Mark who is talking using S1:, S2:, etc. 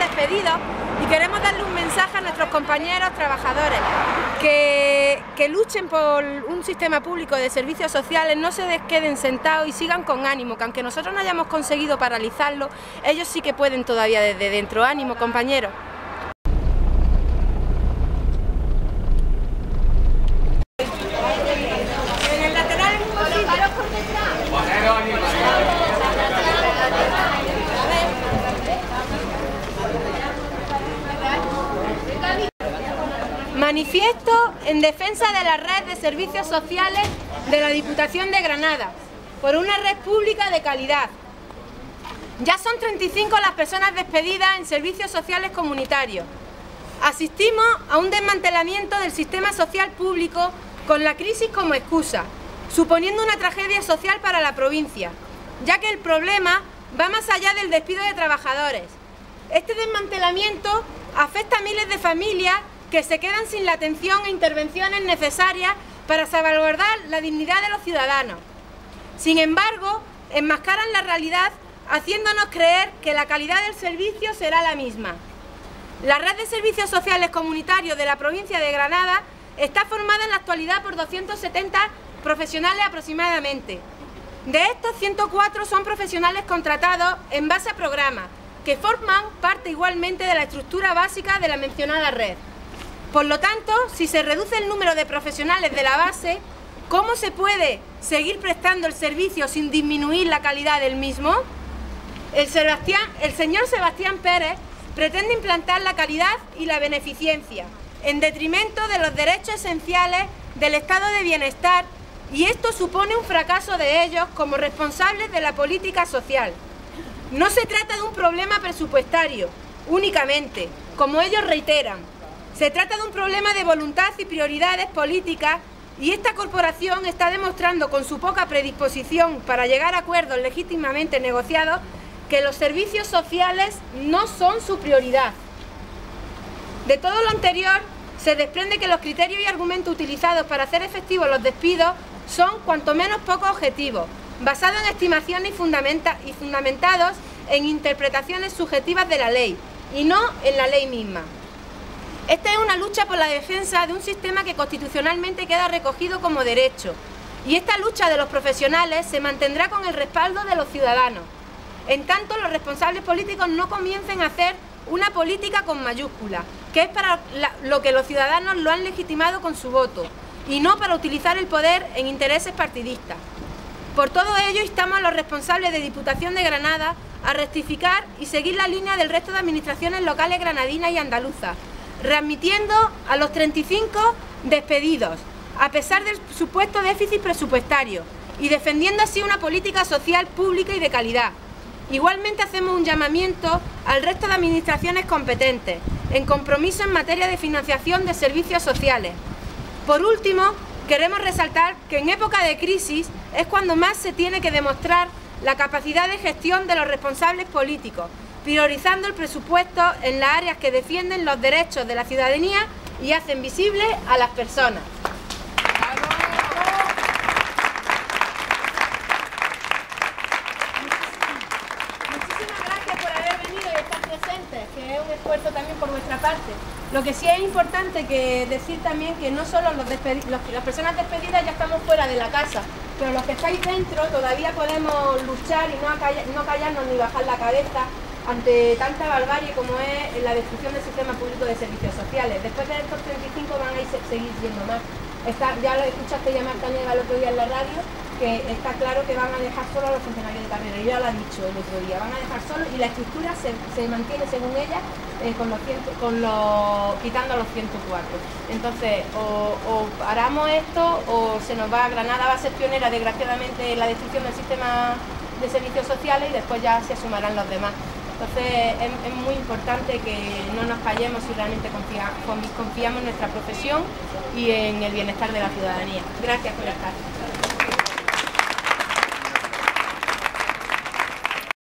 S1: despedidos y queremos darle un mensaje a nuestros compañeros trabajadores que luchen por un sistema público de servicios sociales, no se queden sentados y sigan con ánimo, que aunque nosotros no hayamos conseguido paralizarlo, ellos sí que pueden todavía desde dentro. Ánimo, compañeros. En el lateral es un poquito. Manifiesto en defensa de la red de servicios sociales de la Diputación de Granada, por una red pública de calidad. Ya son 35 las personas despedidas en servicios sociales comunitarios. Asistimos a un desmantelamiento del sistema social público con la crisis como excusa, suponiendo una tragedia social para la provincia, ya que el problema va más allá del despido de trabajadores. Este desmantelamiento afecta a miles de familias que se quedan sin la atención e intervenciones necesarias para salvaguardar la dignidad de los ciudadanos. Sin embargo, enmascaran la realidad haciéndonos creer que la calidad del servicio será la misma. La red de servicios sociales comunitarios de la provincia de Granada está formada en la actualidad por 270 profesionales aproximadamente. De estos, 104 son profesionales contratados en base a programas, que forman parte igualmente de la estructura básica de la mencionada red. Por lo tanto, si se reduce el número de profesionales de la base, ¿cómo se puede seguir prestando el servicio sin disminuir la calidad del mismo? El señor Sebastián Pérez pretende implantar la calidad y la beneficencia en detrimento de los derechos esenciales del estado de bienestar, y esto supone un fracaso de ellos como responsables de la política social. No se trata de un problema presupuestario únicamente, como ellos reiteran. Se trata de un problema de voluntad y prioridades políticas, y esta corporación está demostrando con su poca predisposición para llegar a acuerdos legítimamente negociados que los servicios sociales no son su prioridad. De todo lo anterior, se desprende que los criterios y argumentos utilizados para hacer efectivos los despidos son cuanto menos poco objetivos, basados en estimaciones y fundamentados en interpretaciones subjetivas de la ley, y no en la ley misma. Esta es una lucha por la defensa de un sistema que constitucionalmente queda recogido como derecho, y esta lucha de los profesionales se mantendrá con el respaldo de los ciudadanos, en tanto los responsables políticos no comiencen a hacer una política con mayúscula, que es para lo que los ciudadanos lo han legitimado con su voto, y no para utilizar el poder en intereses partidistas. Por todo ello, instamos a los responsables de Diputación de Granada a rectificar y seguir la línea del resto de administraciones locales granadinas y andaluzas, readmitiendo a los 35 despedidos, a pesar del supuesto déficit presupuestario, y defendiendo así una política social pública y de calidad. Igualmente hacemos un llamamiento al resto de administraciones competentes, en compromiso en materia de financiación de servicios sociales. Por último, queremos resaltar que en época de crisis es cuando más se tiene que demostrar la capacidad de gestión de los responsables políticos, priorizando el presupuesto en las áreas que defienden los derechos de la ciudadanía y hacen visibles a las personas. Muchísimas gracias por haber venido y estar presentes, que es un esfuerzo también por vuestra parte. Lo que sí es importante que decir también que no solo las personas despedidas ya estamos fuera de la casa, pero los que estáis dentro todavía podemos luchar y no callarnos ni bajar la cabeza ante tanta barbarie como es la destrucción del sistema público de servicios sociales. Después de estos 35 van a seguir siendo más. Ya lo escuchaste llamar Tanega el otro día en la radio, que está claro que van a dejar solo a los funcionarios de carrera. Yo ya lo he dicho el otro día, van a dejar solo, y la estructura se mantiene según ella quitando a los 104. Entonces, o paramos esto o se nos va. Granada va a ser pionera, desgraciadamente, en la destrucción del sistema de servicios sociales, y después ya se sumarán los demás. Entonces es muy importante que no nos callemos si realmente confiamos en nuestra profesión y en el bienestar de la ciudadanía. Gracias por estar.